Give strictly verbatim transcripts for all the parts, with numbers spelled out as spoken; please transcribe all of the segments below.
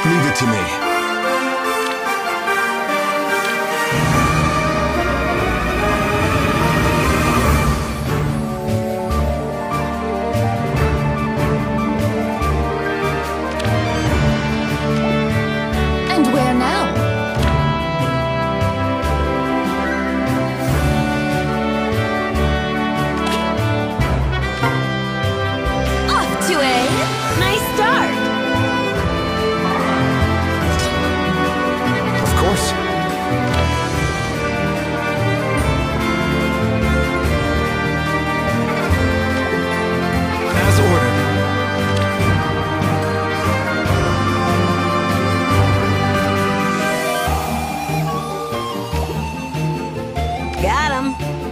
Leave it to me. And where now? Off to a nice start. Of course. As ordered. Got him.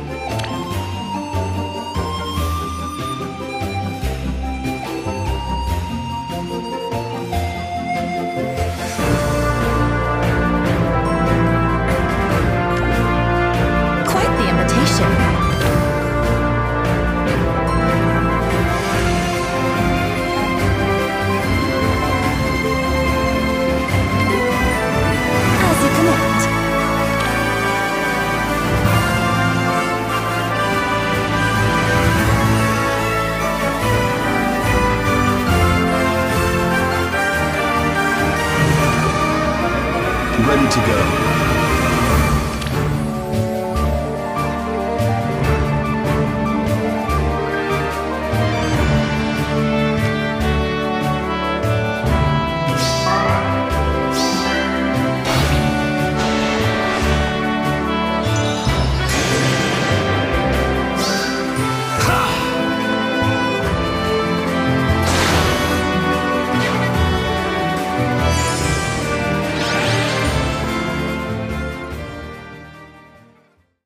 Quite the invitation. As you command. Ready to go.